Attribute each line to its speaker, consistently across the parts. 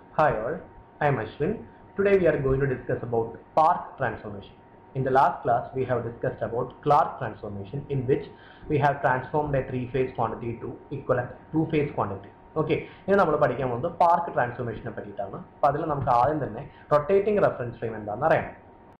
Speaker 1: Hi all, I am Ashwin. Today we are going to discuss about Park transformation. In the last class we have discussed about Clark transformation, in which we have transformed a three-phase quantity to equivalent two-phase quantity. Okay, ഇനി നമ്മൾ പഠിക്കാൻ പോകുന്നത് park ട്രാൻസ്ഫോർമേഷനെ പറ്റിയിട്ടാണ്. അപ്പോൾ അതിൽ നമുക്ക് ആദ്യം തന്നെ റൊട്ടേറ്റിംഗ് റെഫറൻസ് ഫ്രെയിം എന്താണെന്ന് അറിയണം.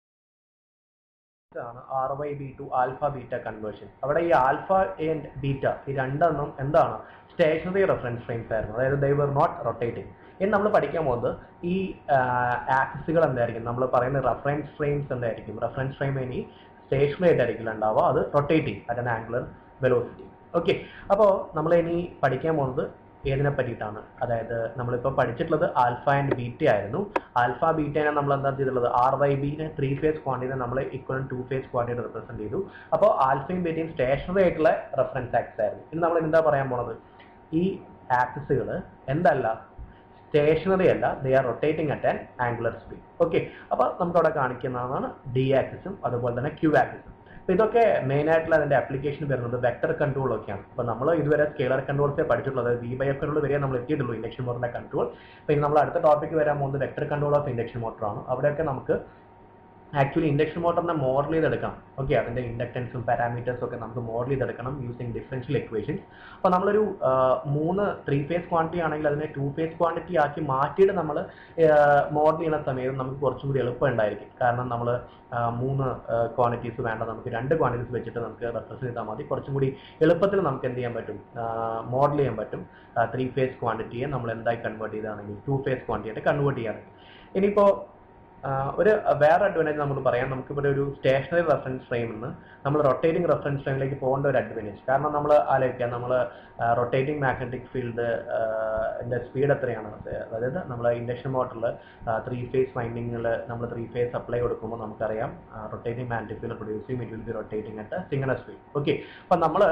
Speaker 1: RYB to alpha beta conversion. അവിടെ ഈ ആൽഫ ആൻഡ് ബീറ്റ ഈ രണ്ടെണ്ണം എന്താണ് സ്റ്റേഷനറി റെഫറൻസ് ഫ്രെയിംസ് ആയിരുന്നു, അതായത് ദേ വർ നോട്ട് റൊട്ടേറ്റിംഗ്. ഇനി നമ്മൾ പഠിക്കാൻ പോകുന്നത് ഈ ആക്സിസുകൾ എന്തായിരിക്കും, നമ്മൾ പറയുന്ന റെഫറൻസ് ഫ്രെയിംസ് എന്തായിരിക്കും. റെഫറൻസ് ഫ്രെയിം ഇനി സ്റ്റേഷനറി ആയിട്ടായിരിക്കില്ല ഉണ്ടാവുക, അത് rotating at an angular velocity. Okay, അപ്പോൾ നമ്മൾ ഇനി പഠിക്കാൻ പോകുന്നത് ഏതിനെ പറ്റിയിട്ടാണ്, അതായത് നമ്മളിപ്പോൾ പഠിച്ചിട്ടുള്ളത് ആൽഫ ആൻഡ് ബീറ്റ ആയിരുന്നു. ആൽഫ ബീറ്റേനെ നമ്മൾ എന്താ ചെയ്തിട്ടുള്ളത്, RYBനെ ത്രീ ഫേസ് ക്വാണ്ടിറ്റി നമ്മൾ equivalent two phase quantity represent ചെയ്തു. അപ്പോൾ ആൽഫയും ബീറ്റയും സ്റ്റേഷനറി ആയിട്ടുള്ള റെഫറൻസ് ആക്സിസ് ആയിരുന്നു. ഇനി നമ്മൾ എന്താ പറയാൻ പോണത്, ഈ ആക്സിസുകൾ എന്തല്ല, സ്റ്റേഷനറി അല്ല, they are rotating at an angular speed. Okay, അപ്പോൾ നമുക്ക് അവിടെ കാണിക്കുന്നതാണ് ഡി ആക്സിസും അതുപോലെ തന്നെ ക്യൂ ആക്സിസും. അപ്പോൾ ഇതൊക്കെ മെയിൻ ആയിട്ടുള്ള അതിന്റെ ആപ്ലിക്കേഷൻ വരുന്നത് വെക്ടർ കൺട്രോൾ ഒക്കെയാണ്. അപ്പോൾ നമ്മൾ ഇതുവരെ സ്കെയിലർ കൺട്രോൾസേ പഠിച്ചിട്ടുള്ളത്, V/F കൺട്രോൾ വരെ നമ്മൾ എത്തിയിട്ടുള്ളൂ ഇൻഡക്ഷൻ മോട്ടറിന്റെ കൺട്രോൾ. അപ്പോൾ ഇനി നമ്മൾ അടുത്ത ടോപ്പിക്ക് വരാൻ പോകുന്നത് വെക്ടർ കൺട്രോൾ ഓഫ് ഇൻഡക്ഷൻ മോട്ടറാണ്. അവിടെയൊക്കെ നമുക്ക് ആക്ച്വലി ഇൻഡക്ഷൻ മോട്ടറിനെ മോഡൽ ചെയ്തെടുക്കണം. ഓക്കെ, അതിന്റെ ഇൻഡക്ടൻസും പാരാമീറ്റേഴ്സും ഒക്കെ നമുക്ക് മോഡൽ ചെയ്തെടുക്കണം യൂസിങ് ഡിഫറൻഷ്യൽ ഇക്വേഷൻസ്. അപ്പോൾ നമ്മളൊരു മൂന്ന് ത്രീ ഫേസ് ക്വാണ്ടിറ്റി ആണെങ്കിൽ അതിനെ ടു ഫേസ് ക്വാണ്ടിറ്റി ആക്കി മാറ്റിയിട്ട് നമ്മൾ മോഡൽ ചെയ്യുന്ന സമയത്ത് നമുക്ക് കുറച്ചും കൂടി എളുപ്പം ഉണ്ടായിരിക്കും. കാരണം നമ്മൾ മൂന്ന് ക്വാണ്ടിറ്റീസ് വേണ്ട, നമുക്ക് രണ്ട് ക്വാണ്ടിറ്റീസ് വെച്ചിട്ട് നമുക്ക് റെപ്രസെന്റ് ചെയ്താൽ മതി. കുറച്ചും കൂടി എളുപ്പത്തിൽ നമുക്ക് എന്ത് ചെയ്യാൻ പറ്റും, മോഡൽ ചെയ്യാൻ പറ്റും. ത്രീ ഫേസ് ക്വാണ്ടിറ്റിയെ നമ്മൾ എന്തായി കൺവേർട്ട് ചെയ്താണെങ്കിൽ ടു ഫേസ് ക്വാണ്ടിറ്റിയായിട്ട് കൺവേർട്ട് ചെയ്യുകയാണെങ്കിൽ. ഇനിയിപ്പോൾ ഒരു വേറെ അഡ്വാൻറ്റേജ് നമ്മൾ പറയാം, നമുക്കിവിടെ ഒരു സ്റ്റേഷനറി റെഫറൻസ് ഫ്രെയിമിൽ നിന്ന് നമ്മൾ റൊട്ടേറ്റിംഗ് റെഫറൻസ് ഫ്രെയിമിലേക്ക് പോകേണ്ട ഒരു അഡ്വാൻറ്റേജ്. കാരണം നമ്മൾ ആലോചിക്കാം, നമ്മൾ റൊട്ടേറ്റിംഗ് മാഗ്നറ്റിക് ഫീൽഡ് സ്പീഡ് എത്രയാണ്, അതായത് നമ്മൾ ഇൻഡക്ഷൻ മോട്ടറിൽ ത്രീ ഫേസ് വൈൻഡിങ്ങിൽ നമ്മൾ ത്രീ ഫേസ് സപ്ലൈ കൊടുക്കുമ്പോൾ നമുക്കറിയാം റൊട്ടേറ്റിംഗ് മാഗ്നറ്റിക് ഫീൽഡ് പ്രൊഡ്യൂസ് ചെയ്യും, it will be rotating at synchronous speed. Okay, അപ്പം നമ്മൾ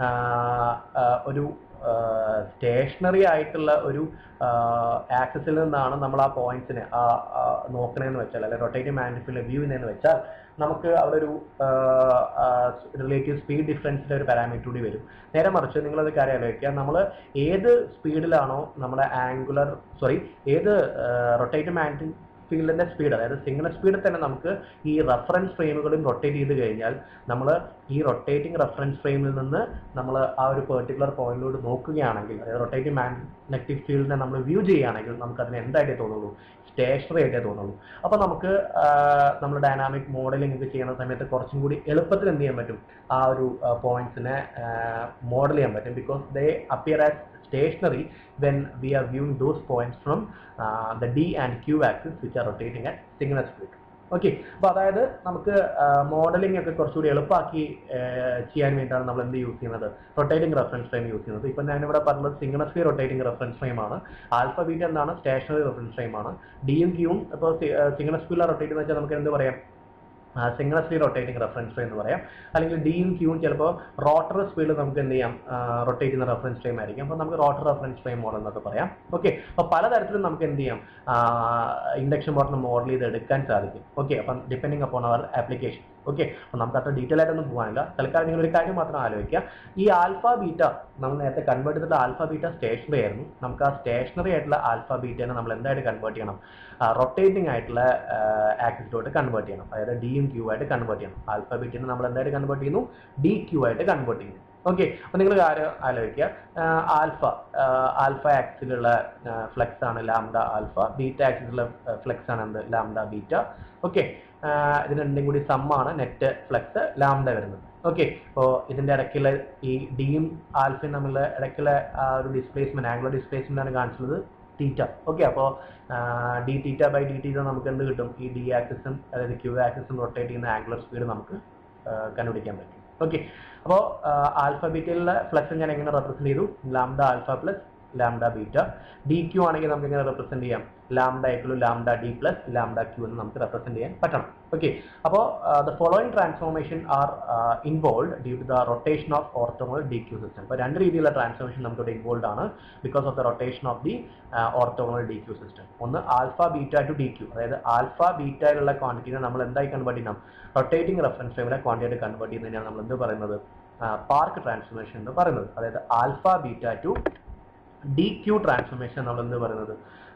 Speaker 1: ഒരു സ്റ്റേഷനറി ആയിട്ടുള്ള ഒരു ആക്സിസിൽ നിന്നാണ് നമ്മൾ ആ പോയിന്റ്സിനെ നോക്കണമെന്ന് വെച്ചാൽ, അല്ലെങ്കിൽ റൊട്ടേറ്റിംഗ് മാഗ്നറ്റിക് ഫീൽഡ് വ്യൂ ചെയ്യുന്നതെന്ന് വെച്ചാൽ, നമുക്ക് അവിടെ ഒരു റിലേറ്റീവ് സ്പീഡ് ഡിഫറൻസിന്റെ ഒരു പാരാമീറ്റർ കൂടി വരും. നേരെ മറിച്ച് നിങ്ങളത് കാര്യം ആലോചിക്കുക, നമ്മൾ ഏത് സ്പീഡിലാണോ നമ്മുടെ ഏത് റൊട്ടേറ്റിംഗ് മാഗ്നറ്റിക് ഫീൽഡിന്റെ സ്പീഡ്, അതായത് സിംഗിൾ സ്പീഡിൽ തന്നെ നമുക്ക് ഈ റെഫറൻസ് ഫ്രെയിമുകളും റൊട്ടേറ്റ് ചെയ്ത് കഴിഞ്ഞാൽ, നമ്മൾ ഈ റൊട്ടേറ്റിംഗ് റെഫറൻസ് ഫ്രെയിമിൽ നിന്ന് നമ്മൾ ആ ഒരു പെർട്ടിക്കുലർ പോയിന്റിലോട്ട് നോക്കുകയാണെങ്കിൽ, അതായത് റൊട്ടേറ്റിംഗ് മാഗ്നറ്റിക് ഫീൽഡിനെ നമ്മൾ വ്യൂ ചെയ്യുകയാണെങ്കിൽ നമുക്ക് അതിന് എന്തായിട്ടേ തോന്നുള്ളൂ, സ്റ്റേഷനറി ആയിട്ടേ തോന്നുള്ളൂ. അപ്പോൾ നമുക്ക് നമ്മൾ ഡൈനാമിക് മോഡലിംഗ് ഒക്കെ ചെയ്യുന്ന സമയത്ത് കുറച്ചും കൂടി എളുപ്പത്തിൽ എന്ത് ചെയ്യാൻ പറ്റും, ആ ഒരു പോയിന്റ്സിനെ മോഡൽ ചെയ്യാൻ പറ്റും. Because they appear as stationary when we are viewing those points from the D and Q axis which are rotating at synchronous speed. Okay, അപ്പോൾ അതായത് നമുക്ക് മോഡലിംഗ് ഒക്കെ കുറച്ചുകൂടി എളുപ്പമാക്കി ചെയ്യാൻ വേണ്ടിയിട്ടാണ് നമ്മൾ എന്ത് യൂസ് ചെയ്യുന്നത്, റൊട്ടേറ്റിംഗ് റെഫറൻസ് ഫ്രെയിം യൂസ് ചെയ്യുന്നത്. ഇപ്പം ഞാനിവിടെ പറഞ്ഞത് സിംഗിളസ്ലി റൊട്ടേറ്റിംഗ് റെഫറൻസ് ഫ്രെയിമാണ്. ആൽഫ ബീറ്റ എന്താണ്, സ്റ്റേഷനറി റെഫറൻസ് ഫ്രെയിമാണ്. ഡിയും ക്യൂവും ഇപ്പോൾ സിംഗിളസ്ലിയിലാണ് റൊട്ടേറ്റ് എന്ന് വെച്ചാൽ നമുക്ക് എന്ത് പറയാം, സിംഗിളസ്ലി റൊട്ടേറ്റിംഗ് റെഫറൻസ് ഫ്രെയിം എന്ന് പറയാം. അല്ലെങ്കിൽ ഡിയും ക്യൂവും ചിലപ്പോൾ റോട്ടർ സ്പീഡിൽ നമുക്ക് എന്ത് ചെയ്യാം, റൊട്ടേറ്റ് ചെയ്യുന്ന റെഫറൻസ് ഫ്രെയിം ആയിരിക്കും. അപ്പോൾ നമുക്ക് റോട്ടർ റെഫറൻസ് ഫ്രെയിം മോഡൽ എന്നൊക്കെ പറയാം. ഓക്കെ, അപ്പോൾ പലതരത്തിലും നമുക്ക് എന്ത് ചെയ്യാം, ഇൻഡക്ഷൻ മോട്ടറിന് മോഡൽ ചെയ്ത് എടുക്കാൻ സാധിക്കും. ഓക്കെ, അപ്പം depending upon our application. Okay, അപ്പം നമുക്ക് അത്ര ഡീറ്റെയിൽ ആയിട്ടൊന്നും പോകാനില്ല. തൽക്കാലം നിങ്ങൾ ഒരു കാര്യം മാത്രം ആലോചിക്കുക, ഈ ആൽഫ ബീറ്റ നമ്മൾ നേരത്തെ കൺവേർട്ട് ചെയ്തിട്ട് ആൽഫ ബീറ്റ സ്റ്റേഷനറി ആയിരുന്നു. നമുക്ക് ആ സ്റ്റേഷനറി ആയിട്ടുള്ള ആൽഫ ബീറ്റനെ നമ്മൾ എന്തായിട്ട് കൺവേർട്ട് ചെയ്യണം, റൊട്ടേറ്റിംഗ് ആയിട്ടുള്ള ആക്സിസിലോട്ട് കൺവേർട്ട് ചെയ്യണം. അതായത് ഡിയും ക്യൂ ആയിട്ട് കൺവേർട്ട് ചെയ്യണം. ആൽഫ ബീറ്റനെ നമ്മൾ എന്തായിട്ട് കൺവേർട്ട് ചെയ്യുന്നു, ഡി ക്യൂ ആയിട്ട് കൺവേർട്ട് ചെയ്യുന്നു. ഓക്കെ, അപ്പോൾ നിങ്ങൾ കാര്യം ആലോചിക്കുക, ആൽഫ ആക്സിലുള്ള ഫ്ലെക്സ് ആണ് ലാംഡ ആൽഫ, ബീറ്റ ആക്സിലുള്ള ഫ്ലെക്സ് ആണ് എന്ത്, ലാംഡ ബീറ്റ. ഓക്കെ, ഇത് രണ്ടും കൂടി സമ്മാണ് നെറ്റ് ഫ്ലെക്സ് ലാംഡ വരുന്നത്. ഓക്കെ, അപ്പോൾ ഇതിന്റെ ഇടയ്ക്കുള്ള ഈ ഡിയും ആൽഫയും തമ്മിലുള്ള ഇടയ്ക്കുള്ള ഒരു ഡിസ്പ്ലേസ്മെന്റ്, ആംഗുലർ ഡിസ്പ്ലേസ്മെന്റ് ആണ് കാണിച്ചത് തീറ്റ. ഓക്കെ, അപ്പോൾ D theta by D theta നമുക്ക് എന്ത് കിട്ടും, ഈ ഡി ആക്സിസും അതായത് ക്യൂ ആക്സിസും റൊട്ടേറ്റ് ചെയ്യുന്ന ആംഗുലർ സ്പീഡ് നമുക്ക് കണ്ടുപിടിക്കാൻ പറ്റും. ഓക്കെ, അപ്പോൾ ആൽഫ ബീറ്റയിലുള്ള ഫ്ലക്സ് ഞാൻ എങ്ങനെ റെപ്രസെന്റ് ചെയ്തു, lambda alpha plus lambda beta. D Q ആണെങ്കിൽ നമുക്ക് എങ്ങനെ റെപ്രസെന്റ് ചെയ്യാം, lambda equal lambda D plus lambda Q എന്ന് നമുക്ക് റെപ്രസെന്റ് ചെയ്യാൻ പറ്റണം. ഓക്കെ, അപ്പോൾ the following transformation are involve due to the rotation of orthogonal D Q system. അപ്പോൾ രണ്ട് രീതിയിലുള്ള ട്രാൻസ്ഫോർമേഷൻ നമുക്ക് ഇൻവോൾവ് ആണ് because of the rotation of the orthogonal D Q system. ഒന്ന് alpha beta to D Q, അതായത് ആൽഫ ബീറ്റയിലുള്ള ക്വാണ്ടിറ്റിനെ നമ്മൾ എന്തായി കൺവേർട്ട് ചെയ്യണം, റൊട്ടേറ്റിംഗ് റെഫറൻസ് ഫ്രെയിമിലെ ക്വാണ്ടിറ്റി കൺവേർട്ട് ചെയ്യുന്നതിനാണ് നമ്മൾ എന്ത് പറയുന്നത്, പാർക്ക് ട്രാൻസ്ഫോർമേഷൻ എന്ന് പറയുന്നത്. അതായത് alpha beta to DQ transformation നമ്മൾ എന്ത് പറയുന്നത്,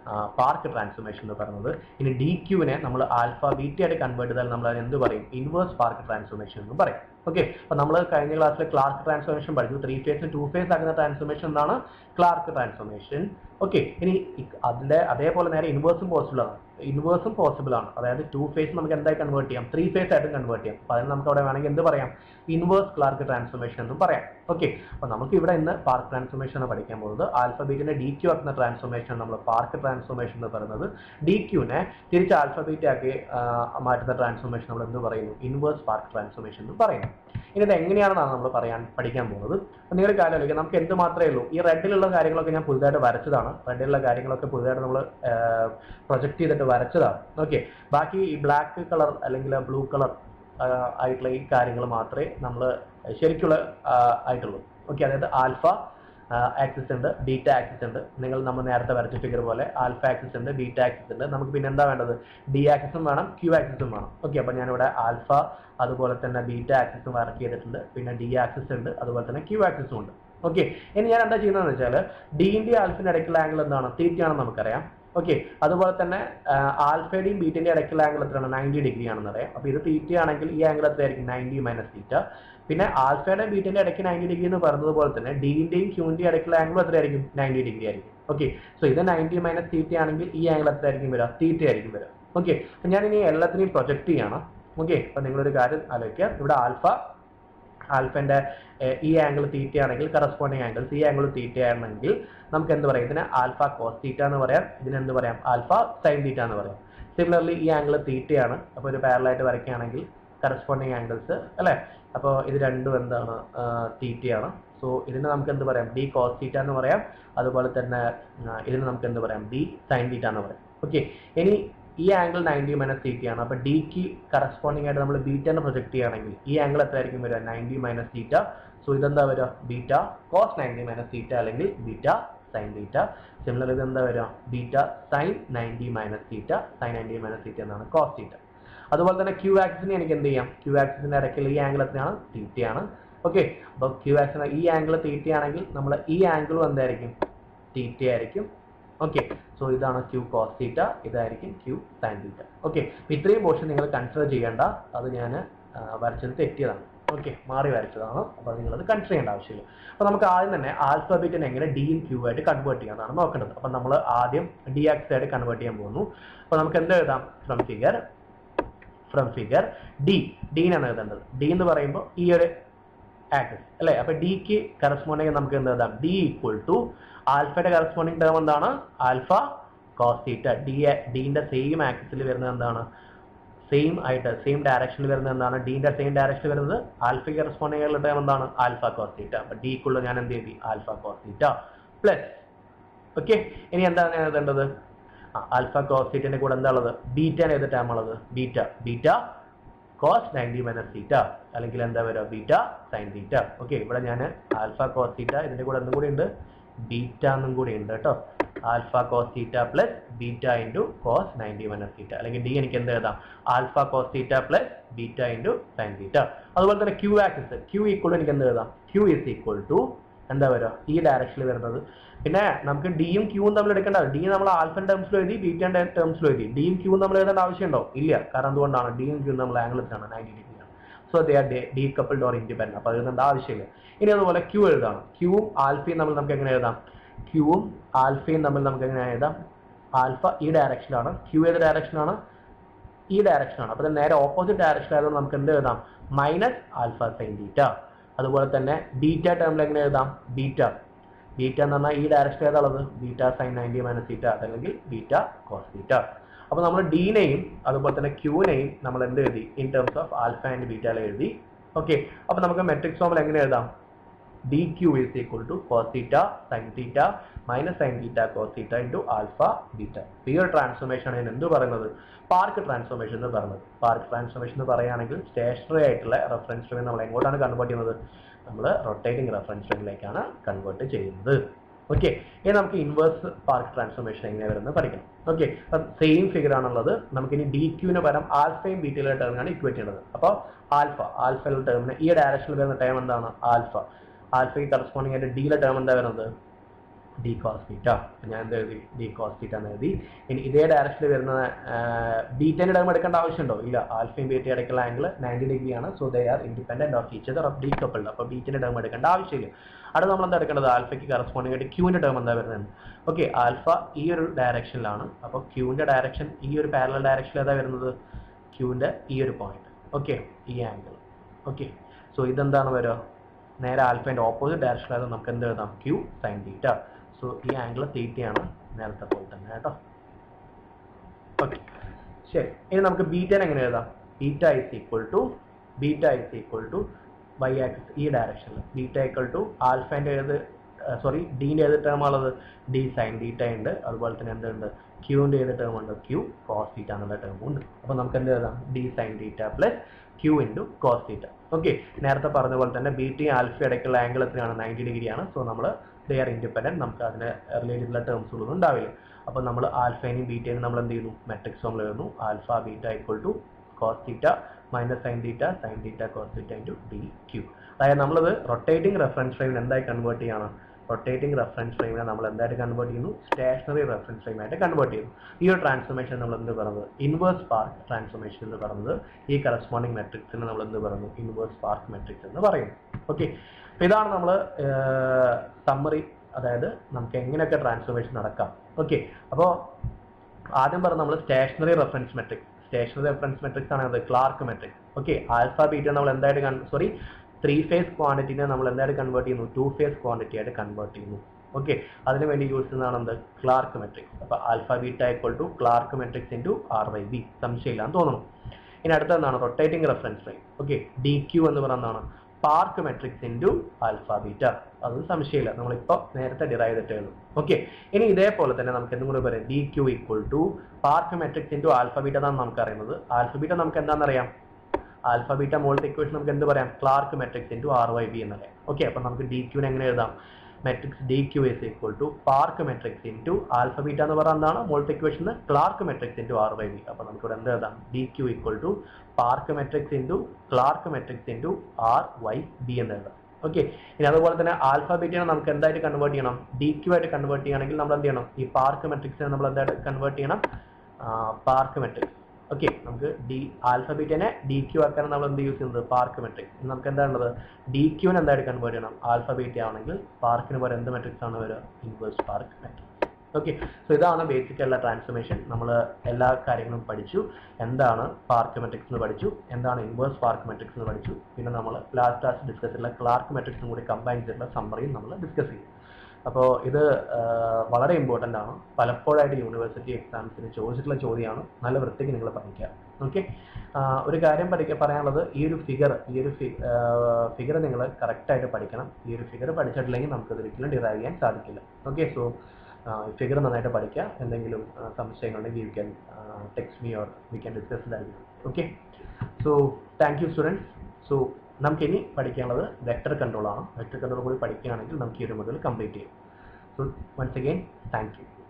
Speaker 1: പാർക്ക് ട്രാൻസ്ഫോർമേഷൻ എന്ന് പറയുന്നത്. ഇനി ഡി ക്യൂവിനെ നമ്മൾ ആൽഫ ബീറ്റയായിട്ട് കൺവേർട്ട് ചെയ്താൽ നമ്മൾ അത് എന്ത് പറയും? ഇൻവേഴ്സ് പാർക്ക് ട്രാൻസ്ഫോർമേഷൻ എന്ന് പറയും. ഓക്കെ, അപ്പോൾ നമ്മൾ കഴിഞ്ഞ ക്ലാസ്സിൽ ക്ലാർക്ക് ട്രാൻസ്ഫോർമേഷൻ പഠിച്ചു. 3 ഫേസും 2 ഫേസ് ആകുന്ന ട്രാൻസ്ഫോർമേഷൻ എന്നാണ് ക്ലാർക്ക് ട്രാൻസ്ഫോർമേഷൻ. ഓക്കെ, ഇനി അതിന്റെ അതേപോലെ നേരെ ഇൻവേഴ്സും പോസിബിൾ ആണ്. ഇൻവേഴ്സും പോസിബിൾ ആണ്. അതായത് 2 ഫേസ് നമുക്ക് എന്തായി കൺവേർട്ട് ചെയ്യാം? 3 ഫേസ് ആയിട്ടും കൺവേർട്ട് ചെയ്യാം. അപ്പോൾ അതിന് നമുക്ക് അവിടെ വേണമെങ്കിൽ എന്ത് പറയാം? ഇൻവേഴ്സ് ക്ലാർക്ക് ട്രാൻസ്ഫോർമേഷൻ എന്നും പറയാം. ഓക്കെ, അപ്പോൾ നമുക്ക് ഇവിടെ ഇന്ന് പാർക്ക് ട്രാൻസ്ഫോർമേഷൻ ആണ് പഠിക്കാൻ പോകുന്നത്. ആൽഫബീറ്റിനെ ഡി ക്യൂ ആക്കുന്ന ട്രാൻസ്ഫോർമേഷൻ നമ്മൾ പാർക്ക് ട്രാൻസ്ഫോർമേഷൻ എന്ന് പറയുന്നത്. ഡി ക്യൂനെ തിരിച്ച് ആൽഫബീറ്റ് ആക്കി മാറ്റുന്ന ട്രാൻസ്ഫോർമേഷൻ നമ്മൾ എന്ത് പറയുന്നു? ഇൻവേഴ്സ് പാർക്ക് ട്രാൻസ്ഫോർമേഷൻ എന്ന് പറയുന്നു. ഇനി ഇത് എങ്ങനെയാണെന്നാണ് നമ്മൾ പഠിക്കാൻ പോകുന്നത്. അപ്പോൾ നിങ്ങൾ കാര്യം ആലോചിക്കുക, നമുക്ക് എന്ത് മാത്രമേ ഉള്ളൂ? ഈ റെഡിലുള്ള കാര്യങ്ങളൊക്കെ ഞാൻ പുതുതായിട്ട് വരച്ചതാണ്. റെഡിലുള്ള കാര്യങ്ങളൊക്കെ പുതുതായിട്ട് നമ്മൾ പ്രൊജക്ട് ചെയ്തിട്ട് വരച്ചതാണ്. ഓക്കെ, ബാക്കി ഈ ബ്ലാക്ക് കളർ അല്ലെങ്കിൽ ബ്ലൂ കളർ ആയിട്ടുള്ള ഈ കാര്യങ്ങൾ മാത്രമേ നമ്മൾ ശരിക്കുള്ള ആയിട്ടുള്ളൂ. ഓക്കെ, അതായത് ആൽഫ ആക്സിസ് ഉണ്ട്, ബീറ്റ ആക്സിസ് ഉണ്ട്. നമ്മൾ നേരത്തെ വരച്ച ഫിഗർ പോലെ ആൽഫ ആക്സിസ് ഉണ്ട്, ബീറ്റ ആക്സിസ് ഉണ്ട്. നമുക്ക് പിന്നെ എന്താ വേണ്ടത്? ഡി ആക്സിസും വേണം, ക്യൂ ആക്സിസും വേണം. ഓക്കെ, അപ്പോൾ ഞാനിവിടെ ആൽഫ അതുപോലെ തന്നെ ബീറ്റ ആക്സിസും വർക്ക് ചെയ്തിട്ടുണ്ട്. പിന്നെ ഡി ആക്സിസ് ഉണ്ട്, അതുപോലെ തന്നെ ക്യൂ ആക്സിസും ഉണ്ട്. ഓക്കെ, ഇനി ഞാൻ എന്താ ചെയ്യുന്നതെന്ന് വെച്ചാൽ ഡിന്റെ ആൽഫിന്റെ ഇടയ്ക്കുള്ള ആംഗിൾ എന്താണ്? തീറ്റയാണെന്ന് നമുക്കറിയാം. ഓക്കെ, അതുപോലെ തന്നെ ആൽഫയുടെയും ബീറ്റിന്റെ ഇടയ്ക്കുള്ള ആംഗിൾ എത്രയാണ്? 90 ഡിഗ്രി ആണെന്ന് അറിയാം. അപ്പോൾ ഇത് തീറ്റയാണെങ്കിൽ ഈ ആംഗിൾ എത്രയായിരിക്കും? 90 മൈനസ് തീറ്റ. പിന്നെ ആൽഫയുടെ ബീറ്റിന്റെ ഇടയ്ക്ക് 90 ഡിഗ്രി എന്ന് പറഞ്ഞതുപോലെ തന്നെ ഡിന്റെയും ക്യൂന്റെയും ഇടയ്ക്കുള്ള ആംഗിൾ എത്രയായിരിക്കും? 90 ഡിഗ്രി ആയിരിക്കും. ഓക്കെ, സോ ഇത് 90 മൈനസ് തീറ്റ ആണെങ്കിൽ ഈ ആംഗിൾ എത്രയായിരിക്കും വരിക? തീറ്റ ആയിരിക്കും വരിക. ഓക്കെ, അപ്പം ഞാൻ ഇനി എല്ലാത്തിനെയും പ്രൊജക്ട് ചെയ്യണം. ഓക്കെ, അപ്പം നിങ്ങളൊരു കാര്യം ആലോചിക്കുക. ഇവിടെ ആൽഫന്റെ ഈ ആംഗിൾ തീറ്റ ആണെങ്കിൽ കറസ്പോണ്ടിങ് ആംഗിൾസ് ഈ ആംഗിൾ തീറ്റ ആണെങ്കിൽ നമുക്ക് എന്ത് പറയാം? ഇതിനെ ആൽഫ കോസ് തീറ്റ എന്ന് പറയാം. ഇതിനെന്ത് പറയാം? ആൽഫ സൈൻ തീറ്റ എന്ന് പറയാം. സിമിലർലി ഈ ആംഗിൾ തീറ്റയാണ്. അപ്പോൾ ഒരു പാരലായിട്ട് വരയ്ക്കുകയാണെങ്കിൽ കറസ്പോണ്ടിങ് ആംഗിൾസ് അല്ലേ? അപ്പോൾ ഇത് രണ്ടും എന്താണ്? തീറ്റയാണ്. സോ ഇതിന് നമുക്ക് എന്ത് പറയാം? ഡി കോസ് തീറ്റ എന്ന് പറയാം. അതുപോലെ തന്നെ ഇതിന് നമുക്ക് എന്ത് പറയാം? ഡി സൈൻ തീറ്റ എന്ന് പറയാം. ഓക്കെ, ഇനി ഈ ആംഗിൾ 90 മൈനസ് തീറ്റയാണ്. അപ്പോൾ ഡിക്ക് കറസ്പോണ്ടിങ് ആയിട്ട് നമ്മൾ ബീറ്റനെ പ്രൊജക്ട് ചെയ്യുകയാണെങ്കിൽ ഈ ആംഗിൾ എത്രയായിരിക്കും വരിക? 90 മൈനസ് തീറ്റ. സോ ഇതെന്താ വരിക? ബീറ്റ കോസ് 90 മൈനസ് തീറ്റ അല്ലെങ്കിൽ ബീറ്റ സൈൻ തീറ്റ. സിമിലർ ഇത് എന്താ വരിക? Beta sine 90 minus theta. Sine 90 minus theta എന്നാണ് കോസ് തീറ്റ. അതുപോലെ തന്നെ ക്യൂ ആക്സിസിനെ എനിക്ക് എന്ത് ചെയ്യാം? ക്യൂ ആക്സിസിന്റെ ഇടയ്ക്കുള്ള ഈ ആംഗിൾ എത്രയാണ്? തീറ്റയാണ്. ഓക്കെ, അപ്പോൾ ക്യൂ ആക്സിന് ഈ ആംഗിൾ തീറ്റയാണെങ്കിൽ നമ്മൾ ഈ ആംഗിളും എന്തായിരിക്കും? തീറ്റ ആയിരിക്കും. ഓക്കെ, സോ ഇതാണ് ക്യൂ കോസ് തീറ്റ, ഇതായിരിക്കും ക്യൂ സൈൻ തീറ്റ. ഓക്കെ, ഇത്രയും പോർഷൻ നിങ്ങൾ കൺസിഡർ ചെയ്യേണ്ട. അത് ഞാൻ വരച്ചത് തെറ്റിയതാണ്. ഓക്കെ, മാറി വരച്ചതാണ്. അപ്പോൾ നിങ്ങളത് കൺസിഡർ ചെയ്യേണ്ട ആവശ്യമില്ല. അപ്പോൾ നമുക്ക് ആദ്യം തന്നെ ആൽഫബീറ്റിനെ എങ്ങനെ ഡിയും ക്യൂ ആയിട്ട് കൺവേർട്ട് ചെയ്യാനാണ് നോക്കേണ്ടത്. അപ്പോൾ നമ്മൾ ആദ്യം ഡി ആക്സ് ആയിട്ട് കൺവേർട്ട് ചെയ്യാൻ പോകുന്നു. അപ്പോൾ നമുക്ക് എന്ത് എഴുതാം? ഫ്രം ഫിഗർ ഡീനാണ് എഴുതേണ്ടത്. ഡി എന്ന് പറയുമ്പോൾ ഈ ഒരു ആക്സിസ് അല്ലേ? അപ്പോൾ ഡിക്ക് കറസ്പോണ്ടിങ് നമുക്ക് എന്ത് എഴുതാം? ഡി ഈക്വൽ ടു ആൽഫയുടെ കറസ്പോണ്ടിങ് ടേം എന്താണ്? Alpha cos theta. ഡിന്റെ സെയിം ആക്സിസിൽ വരുന്നത് എന്താണ്? സെയിം ഡയറക്ഷനിൽ വരുന്നത് എന്താണ്? ഡിന്റെ സെയിം ഡയറക്ഷനിൽ വരുന്നത് ആൽഫയ്ക്ക് കറസ്പോണ്ടിങ് ആയിട്ടുള്ള ടേം എന്താണ്? Alpha cos theta. അപ്പോൾ ഡി ഈക്വൽ ഞാൻ എന്ത് ചെയ്തു? Alpha cos theta plus. Okay, ഇനി എന്താണ് എഴുതേണ്ടത്? ആൽഫ കോസ് തീറ്റന്റെ കൂടെ എന്താ ഉള്ളത്? ബീറ്റാണ് ഏത് ടേം ഉള്ളത്? ബീറ്റ കോസ് 90 മൈനസ് തീറ്റ അല്ലെങ്കിൽ എന്താ വരിക? Beta sign theta. ഓക്കെ, ഇവിടെ ഞാൻ ആൽഫ കോസ് തീറ്റ ഇതിന്റെ കൂടെ എന്തും കൂടി ഉണ്ട്? ബീറ്റ എന്നും കൂടി ഉണ്ട് കേട്ടോ. Alpha cos theta plus beta into cos 90 minus theta അല്ലെങ്കിൽ ഡി എനിക്ക് എന്ത് എഴുതാം? Alpha cos theta plus beta into sine theta. അതുപോലെ തന്നെ ക്യൂ ആക്സിസ് ക്യൂ ഈക്വൽ എനിക്ക് എന്ത് എഴുതാം? ക്യൂ ഈസ് ഈക്വൽ ടു എന്താ വരിക? ഈ ഡയറക്ഷനിൽ വരുന്നത്. പിന്നെ നമുക്ക് ഡിയും ക്യൂവും തമ്മിൽ എടുക്കേണ്ട. ഡി നമ്മൾ ആൽഫൻ ടേംസിൽ എഴുതി, ബീറ്റന്റെ ടേംസിൽ എഴുതി. ഡിയും ക്യൂവും നമ്മൾ എഴുതേണ്ട ആവശ്യമുണ്ടോ? ഇല്ല. കാരണം എന്തുകൊണ്ടാണ്? ഡിയും ക്യൂവും നമ്മൾ ആംഗിൾസ് ആണ് 90 ഡിഗ്രിയാണ്. So they are decoupled or independent. അപ്പോൾ എഴുതേണ്ട ആവശ്യമില്ല. ഇനി അതുപോലെ ക്യൂ എഴുതാം. ക്യൂവും ആൽഫയും തമ്മിൽ നമുക്ക് എങ്ങനെ എഴുതാം? ക്യൂവും ആൽഫയും തമ്മിൽ നമുക്ക് എങ്ങനെ എഴുതാം? ആൽഫ ഈ ഡയറക്ഷനാണ്, ക്യൂ ഏത് ഡയറക്ഷനാണ്? ഈ ഡയറക്ഷനാണ്. അപ്പോൾ നേരെ ഓപ്പോസിറ്റ് ഡയറക്ഷൻ ആയതുകൊണ്ട് നമുക്ക് എന്ത് എഴുതാം? Minus alpha sine theta. അതുപോലെ തന്നെ ബീറ്റ ടേമിൽ എങ്ങനെ എഴുതാം? ബീറ്റ എന്ന് പറഞ്ഞാൽ ഈ ഡയറക്ഷൻ ഏതാണുള്ളത്? ബീറ്റ സൈൻ 90 മൈനസ് തീറ്റ അല്ലെങ്കിൽ ബീറ്റ കോസ് തീറ്റ. അപ്പോൾ നമ്മൾ ഡിനെയും അതുപോലെ തന്നെ ക്യൂനെയും നമ്മൾ എന്ത് എഴുതി? In terms of alpha and ബീറ്റയിൽ എഴുതി. ഓക്കെ, അപ്പോൾ നമുക്ക് മെട്രിക്സ് ഫോമിൽ എങ്ങനെ എഴുതാം? D Q is equal to cos theta sine theta minus sine theta cos theta into alpha beta. ഈ ഒരു ട്രാൻസ്ഫോർമേഷൻ ആണ് എന്ത് പറയുന്നത്? പാർക്ക് ട്രാൻസ്ഫോർമേഷൻ എന്ന് പറയുന്നത്. പാർക്ക് ട്രാൻസ്ഫോർമേഷൻ എന്ന് പറയുകയാണെങ്കിൽ സ്റ്റേഷനറി ആയിട്ടുള്ള റെഫറൻസ് ഫ്രെയിം നമ്മൾ എങ്ങോട്ടാണ് കൺവേർട്ട് ചെയ്യുന്നത്? നമ്മൾ റൊട്ടേറ്റിംഗ് റെഫറൻസ് ഫ്രെയിമിലേക്കാണ് കൺവേർട്ട് ചെയ്യുന്നത്. ഓക്കെ, ഇനി നമുക്ക് ഇൻവേഴ്സ് പാർക്ക് ട്രാൻസ്ഫോർമേഷൻ എങ്ങനെ വരുന്നത് പഠിക്കണം. ഓക്കെ, അപ്പം സെയിം ഫിഗർ ആണുള്ളത്. നമുക്കിനി ഡി ക്യൂവിന് പകരം ആൽഫയും ബീറ്റയിലെ ടേമിനാണ് ഇക്വേറ്റ് ചെയ്യുന്നത്. അപ്പോൾ ആൽഫയിലെ ടേമിന് ഈ ഡയറക്ഷനിൽ വരുന്ന ടേം എന്താണ്? ആൽഫയ്ക്ക് കറസ്പോണ്ടിങ് ആയിട്ട് ഡിയിലെ ടേം എന്താ വരുന്നത്? D cos beta. ഞാൻ എന്ത് എഴുതി? ഡി കോസ് ബീറ്റ എന്ന് എഴുതി. ഇനി ഇതേ ഡയറക്ഷനിൽ വരുന്ന ബീറ്റേൻ്റെ ടേം എടുക്കേണ്ട ആവശ്യമുണ്ടോ? ഇല്ല. ആൽഫയും ബീറ്റയും ഇടയ്ക്കുള്ള ആംഗിൾ 90 ഡിഗ്രി ആണ്. So they are independent of each other, decoupled. അപ്പോൾ ബീറ്റേൻ്റെ ടേം എടുക്കേണ്ട ആവശ്യമില്ല. അവിടെ നമ്മൾ എന്താ എടുക്കേണ്ടത്? ആൽഫയ്ക്ക് കറസ്പോണ്ടിങ് ആയിട്ട് ക്യൂവിൻ്റെ ടേം എന്താ വരുന്നത്? ഓക്കെ, ആൽഫ ഈ ഒരു ഡയറക്ഷനിലാണ്. അപ്പോൾ ക്യൂവിൻ്റെ ഡയറക്ഷൻ ഈ ഒരു പാരലൽ ഡയറക്ഷനിൽ ഏതാ വരുന്നത്? ക്യൂവിൻ്റെ ഈ ഒരു പോയിന്റ്. ഓക്കെ, ഈ ആംഗിൾ. ഓക്കെ, സോ ഇതെന്താണ് വരിക? നേരെ ആൽഫേൻ്റെ ഓപ്പോസിറ്റ് ഡയറക്ഷനിലായത് നമുക്ക് എന്ത് എഴുതാം? Q sine theta. സോ ഈ ആംഗിൾ തീറ്റയാണ് നേരത്തെ പോലെ തന്നെ കേട്ടോ. ഓക്കെ, ശരി. ഇനി നമുക്ക് ബീറ്റേനെ എങ്ങനെ എഴുതാം? Beta is equal to Y axis ഈ ഡയറക്ഷനിൽ. ബീറ്റ ഈക്വൽ ടു ആൽഫേൻ്റെ ഏത് ഡീൻ്റെ ഏത് ടേമാണുള്ളത്? ഡി സൈൻ തീറ്റ ഉണ്ട്. അതുപോലെ തന്നെ എന്തുണ്ട്? ക്യൂവിൻ്റെ ഏത് ടേം ഉണ്ട്? ക്യൂ കോസ് തീറ്റ എന്നുള്ള ടേമും ഉണ്ട്. അപ്പോൾ നമുക്ക് എന്ത് എഴുതാം? D sine theta plus Q into cos theta. Okay, നേരത്തെ പറഞ്ഞ പോലെ തന്നെ ബീറ്റയും ആൽഫ ഇടയ്ക്കുള്ള ആംഗിൾ എത്രയാണ്? 90 ഡിഗ്രിയാണ്. സോ നമ്മൾ ദേ ആർ ഇൻഡിപെൻഡന്റ്. നമുക്ക് അതിന് റിലേറ്റഡുള്ള ടേംസുകളൊന്നും ഉണ്ടാവില്ല. അപ്പോൾ നമ്മൾ ആൽഫേനെയും ബീറ്റേനും നമ്മൾ എന്ത് ചെയ്യുന്നു? മെട്രിക്സ് ഫോമിൽ എഴുതുന്നു. Alpha beta equal to cos theta minus sine theta cos theta into D Q. അതായത് നമ്മളത് റൊട്ടേറ്റിംഗ് റെഫറൻസ് ഫ്രെയിമിന് എന്തായി കൺവേർട്ട് ചെയ്യണം? റൊട്ടേറ്റിംഗ് റെഫറൻസ് ഫ്രെയിമിനെ നമ്മൾ എന്തായിട്ട് കൺവേർട്ട് ചെയ്യുന്നു? സ്റ്റേഷനറി റെഫറൻസ് ഫ്രെയിമായിട്ട് കൺവേർട്ട് ചെയ്യുന്നു. ഈ ഒരു ട്രാൻസ്ഫോർമേഷൻ നമ്മൾ എന്ത് പറയുന്നത്? ഇൻവേഴ്സ് സ്പാർക്ക് ട്രാൻസ്ഫോർമേഷൻ എന്ന് പറയുന്നത്. ഈ കറസ്പോണ്ടിങ് മെട്രിക്സിന് നമ്മൾ എന്ത് പറയുന്നു? ഇൻവേഴ്സ് സ്പാർക്ക് മെട്രിക്സ് എന്ന് പറയുന്നു. ഓക്കെ, അപ്പോൾ ഇതാണ് നമ്മൾ സമ്മറി, അതായത് നമുക്ക് എങ്ങനെയൊക്കെ ട്രാൻസ്ഫോർമേഷൻ നടക്കാം. ഓക്കെ, അപ്പോൾ ആദ്യം പറഞ്ഞ നമ്മൾ stationary reference matrix. Stationary reference matrix ആണ് അത് Clarke matrix. Okay, alpha beta നമ്മൾ എന്തായിട്ട് 3 ഫേസ് ക്വാണ്ടിറ്റിനെ നമ്മൾ എന്തായിട്ട് കൺവേർട്ട് ചെയ്യുന്നു? 2 ഫേസ് ക്വാണ്ടിറ്റി ആയിട്ട് കൺവേർട്ട് ചെയ്യുന്നു. ഓക്കെ, അതിന് വേണ്ടി യൂസ് ചെയ്യുന്നതാണ് എന്ത്? Clarke matrix. അപ്പോൾ alpha beta equal to Clarke matrix into R by B. സംശയമില്ലാന്ന് തോന്നുന്നു. ഇനി അടുത്തതാണ് rotating reference frame. Okay, D Q എന്ന് പറയുന്നതാണ് Park matrix into alpha beta. അത് സംശയമില്ല, നമ്മളിപ്പോൾ നേരത്തെ ഡിറൈവ് ചെയ്തിട്ടേ. ഓക്കെ, ഇനി ഇതേപോലെ തന്നെ നമുക്ക് എന്തും കൂടി പറയാം? D Q equal to Park matrix into alpha beta എന്നാണ് നമുക്ക് അറിയുന്നത്. ആൽഫ ബീറ്റ നമുക്ക് എന്താണെന്നറിയാം? ആൽഫ ബീറ്റ മോളത്തെ ഇക്വേഷൻ നമുക്ക് എന്ത് പറയാം? Clarke matrix into R Y B എന്നറിയാം. ഓക്കെ, അപ്പോൾ നമുക്ക് ഡി ക്യൂനെ എങ്ങനെ എഴുതാം? Matrix D Q is equal to Park matrix into alpha beta എന്ന് പറയുന്നത് എന്താണ്? മോളത്തെ equation Clarke matrix into R Y B. അപ്പോൾ നമുക്ക് ഇവിടെ എന്ത് എഴുതാം? D Q equal to Park matrix into Clarke matrix into R Y B എന്ന് എഴുതാം. ഓക്കെ, ഇനി അതുപോലെ തന്നെ ആൽഫ ബീറ്റനെ നമുക്ക് എന്തായിട്ട് കൺവേർട്ട് ചെയ്യണം? ഡി ക്യൂ ആയിട്ട് കൺവേർട്ട് ചെയ്യണമെങ്കിൽ നമ്മൾ എന്ത് ചെയ്യണം? ഈ പാർക്ക് മെട്രിക്സിനെ നമ്മൾ എന്തായിട്ട് കൺവേർട്ട് ചെയ്യണം? Park matrix. ഓക്കെ, നമുക്ക് ആൽഫ ബീറ്റനെ ഡി ക്യൂ ആക്കാൻ നമ്മൾ എന്ത് യൂസ് ചെയ്യുന്നത്? Park matrix. നമുക്ക് എന്താണുള്ളത്? ഡി ക്യൂനെ എന്തായിട്ട് കൺവേർട്ട് ചെയ്യണം? ആൽഫ ബീറ്റ ആണെങ്കിൽ പാർക്കിന് പോലെ എന്ത് മെട്രിക്സ് ആണ് വരിക? Inverse Park matrix. Okay, so ഇതാണ് ബേസിക് ആയിട്ടുള്ള ട്രാൻസ്ഫോർമേഷൻ. നമ്മൾ എല്ലാ കാര്യങ്ങളും പഠിച്ചു. എന്താണ് പാർക്ക് മെട്രിക്സ് എന്ന് പഠിച്ചു, എന്താണ് ഇൻവേഴ്സ് പാർക്ക് മെട്രിക്സ് എന്ന് പഠിച്ചു. പിന്നെ നമ്മൾ ലാസ്റ്റ് ഡിസ്കസ് ചെയ്തിട്ടുള്ള ക്ലാർക്ക് മെട്രിക്സും കൂടി കമ്പൈൻ ചെയ്തിട്ടുള്ള സമ്മറിയും നമ്മൾ ഡിസ്കസ് ചെയ്യും. അപ്പോൾ ഇത് വളരെ ഇമ്പോർട്ടൻ്റ് ആണ്. പലപ്പോഴായിട്ട് യൂണിവേഴ്സിറ്റി എക്സാംസിന് ചോദിച്ചിട്ടുള്ള ചോദ്യമാണ്. നല്ല വൃത്തിക്ക് നിങ്ങൾ പഠിക്കുക. ഓക്കെ, ഒരു കാര്യം പറയാനുള്ളത്, ഈ ഒരു ഫിഗർ നിങ്ങൾ കറക്റ്റായിട്ട് പഠിക്കണം. ഈ ഒരു ഫിഗർ പഠിച്ചിട്ടില്ലെങ്കിൽ നമുക്കത് ഒരിക്കലും ഡിറൈവ് ചെയ്യാൻ സാധിക്കില്ല. ഓക്കെ, സോ ഫിഗർ നന്നായിട്ട് പഠിക്കുക. എന്തെങ്കിലും സംശയങ്ങളുണ്ടെങ്കിൽ you can text me or we can discuss that. Okay, so thank you students. So നമുക്കിനി പഠിക്കാനുള്ളത് വെക്ടർ കൺട്രോൾ ആണ്. വെക്ടർ കൺട്രോൾ കൂടി പഠിക്കുകയാണെങ്കിൽ നമുക്ക് ഈ ഒരു മൊഡ്യൂൾ കംപ്ലീറ്റ് ചെയ്യും. So once again thank U.